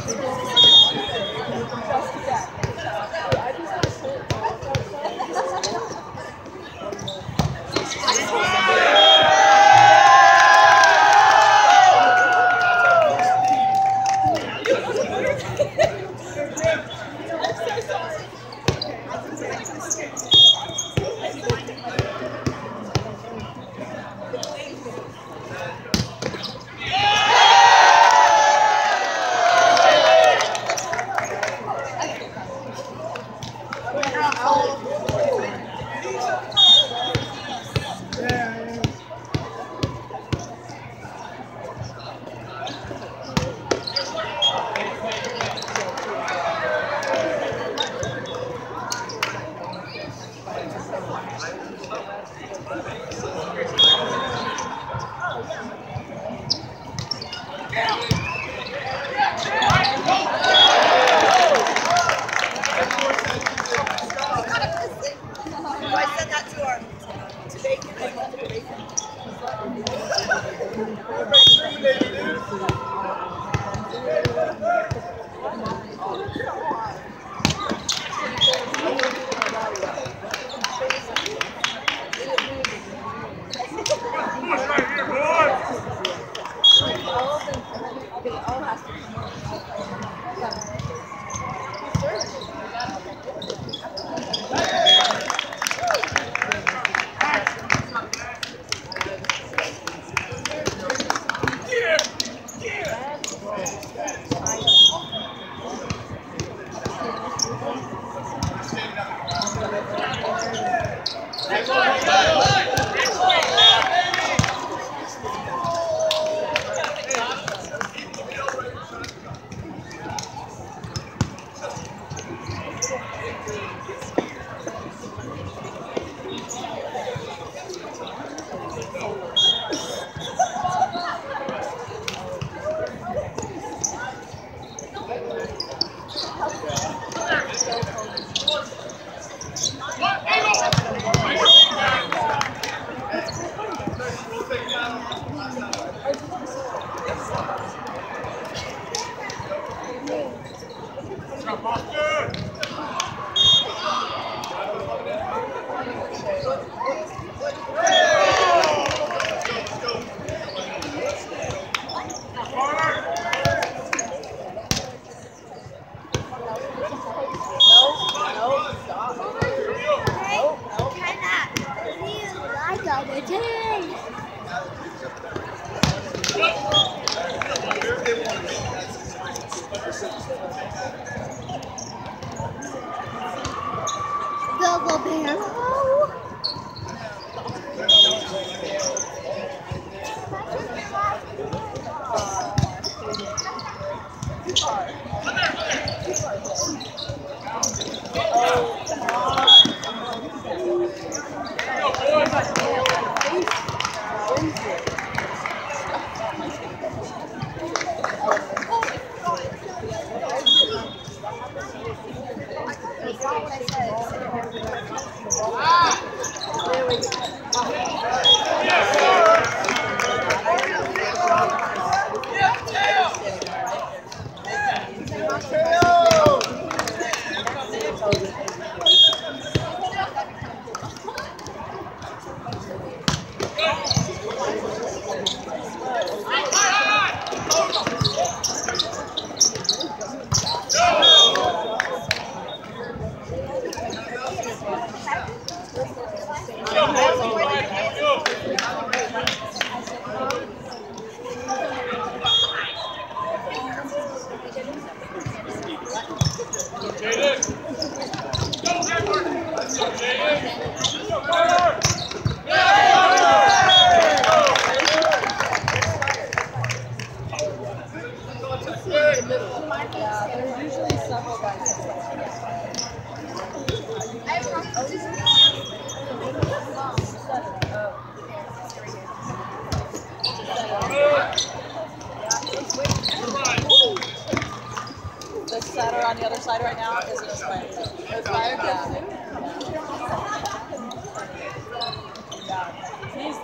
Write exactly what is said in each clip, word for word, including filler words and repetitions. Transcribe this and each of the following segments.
He's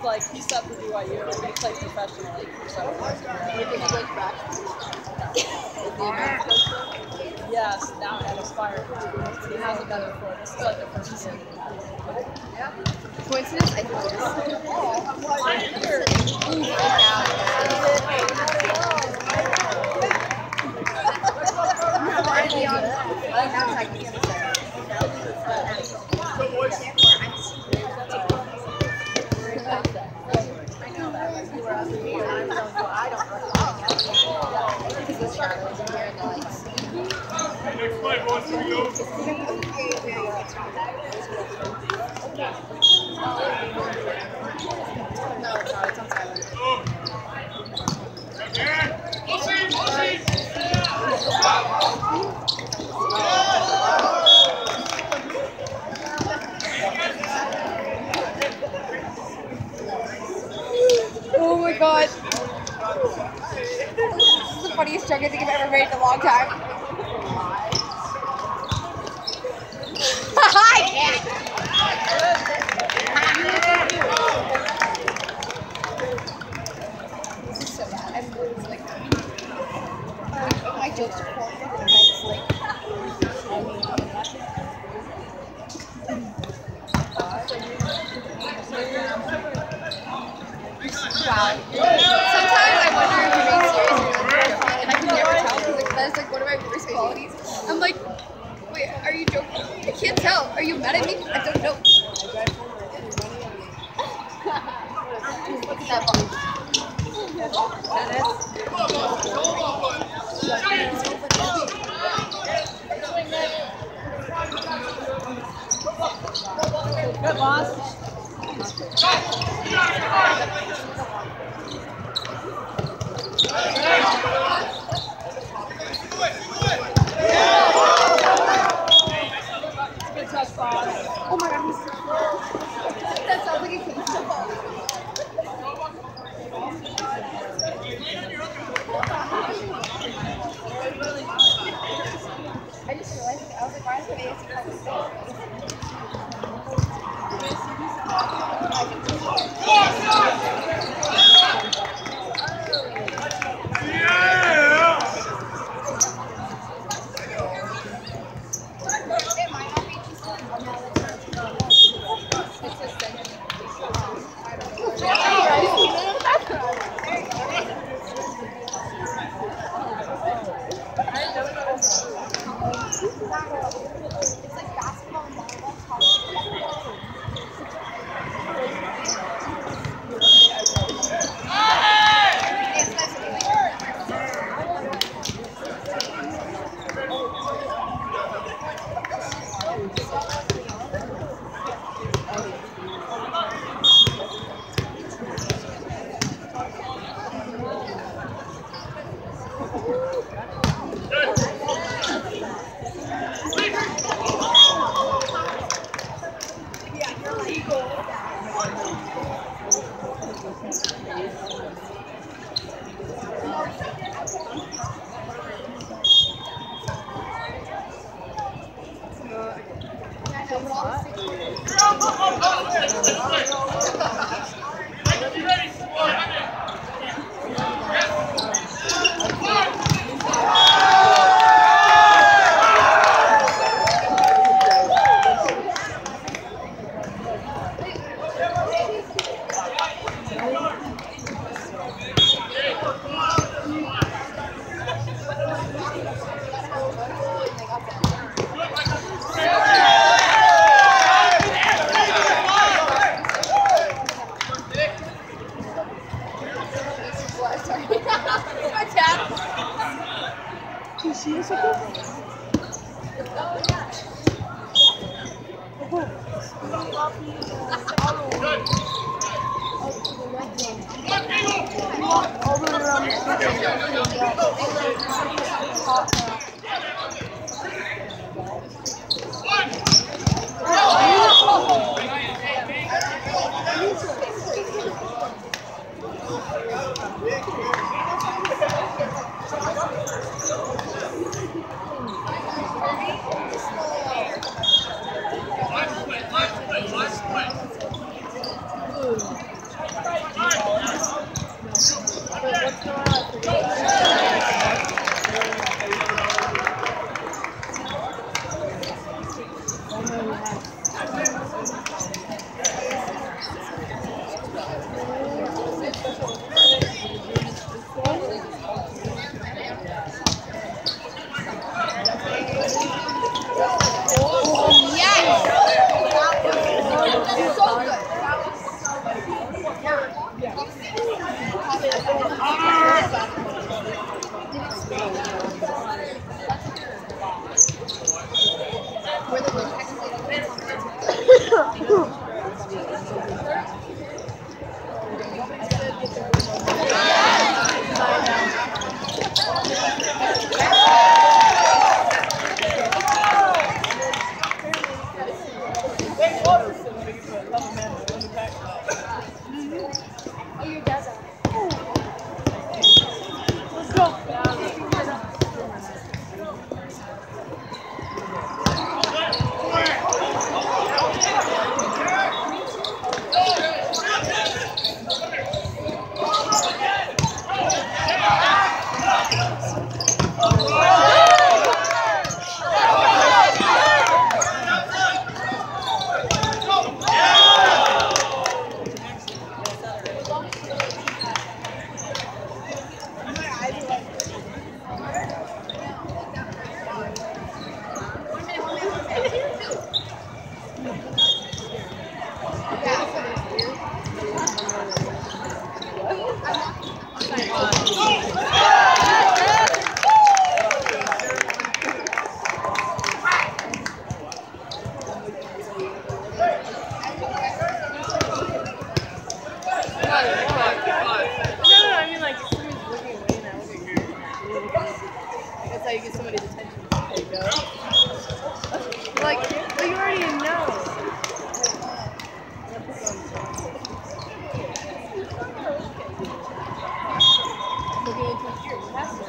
like, he subbed for B Y U and he played professionally for seven years. Do you think he goes back? Yes, now at Aspire. He hasn't been there before. This is like the first season. Yeah. Coincidence? I think it is. Next play, boys, here we go. No, it's not. It's on silent. Oh my god. This is the funniest joke I think I've ever made in a long time. I can't. This is so bad. I'm literally like, my jokes are horrible. It's like, wow. Sometimes I wonder if you're being serious or not, and I can never tell because like, that's like one of my worst qualities. I'm like, wait, are you joking? I can't tell. Are you mad at me? I don't know. Look at that ball. Good, boss. Good touch, boss. Oh my god, that sounds like a king football. I just realized that I was like, why is it A S U called It's like basketball and volleyball. You get somebody's attention. There you go. Like, well, you already know. Looking into your password.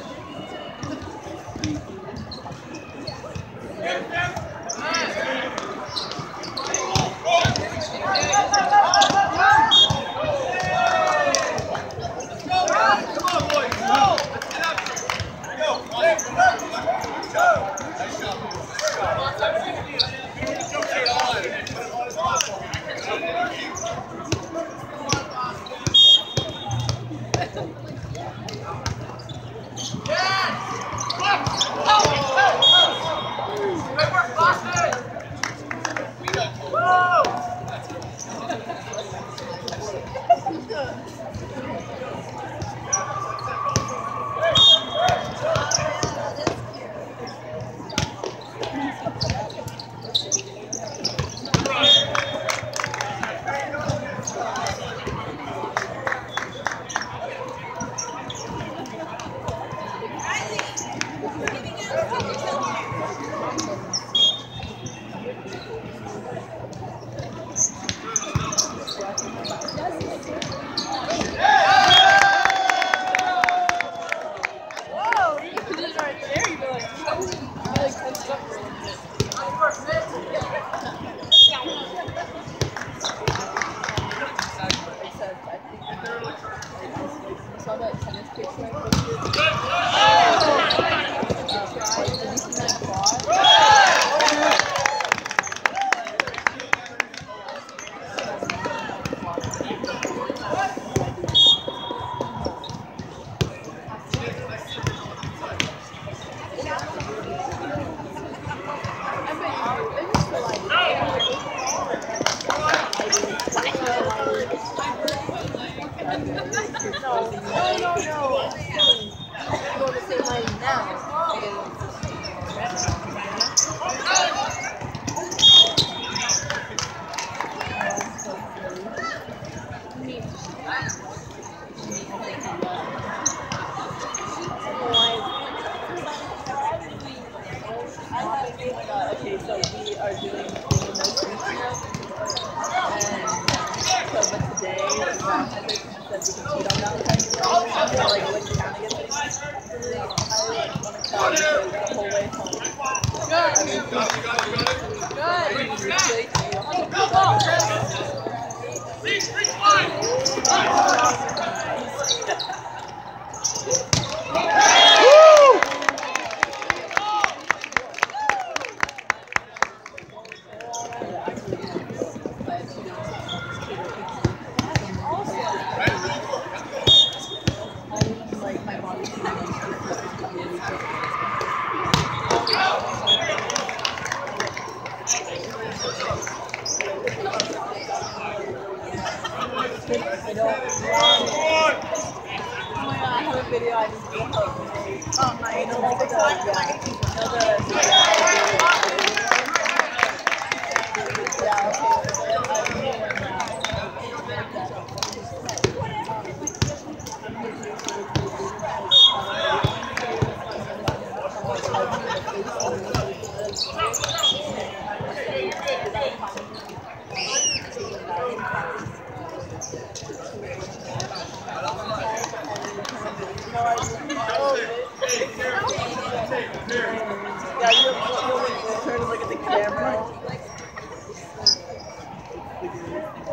Yeah, you turn and look at the camera.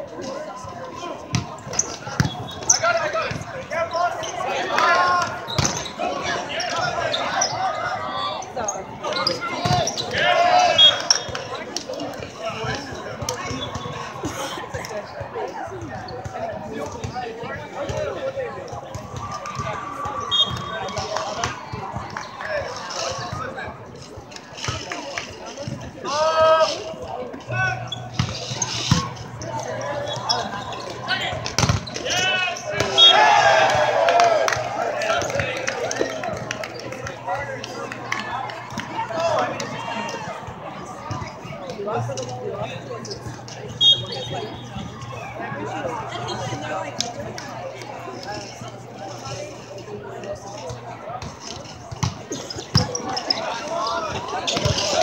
Like,